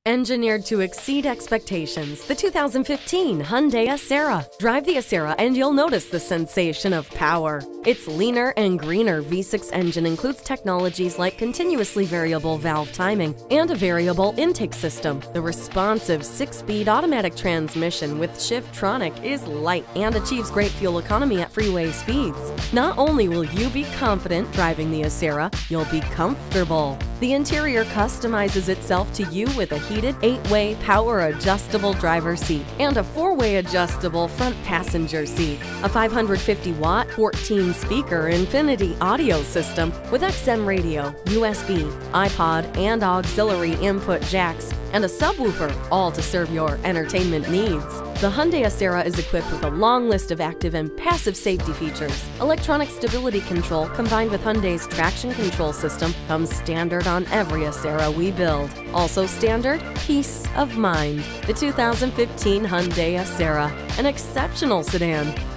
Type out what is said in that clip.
Engineered to exceed expectations, the 2015 Hyundai Acera. Drive the Acera and you'll notice the sensation of power. Its leaner and greener V6 engine includes technologies like continuously variable valve timing and a variable intake system. The responsive 6-speed automatic transmission with Shiftronic is light and achieves great fuel economy at freeway speeds. Not only will you be confident driving the Acera, you'll be comfortable. The interior customizes itself to you with a heated 8-way power adjustable driver seat and a 4-way adjustable front passenger seat. A 550-watt 14-speaker Infinity audio system with XM radio, USB, iPod, and auxiliary input jacks, and a subwoofer, all to serve your entertainment needs. The Hyundai Acera is equipped with a long list of active and passive safety features. Electronic stability control combined with Hyundai's traction control system comes standard on every Acera we build. Also standard, peace of mind. The 2015 Hyundai Acera, an exceptional sedan.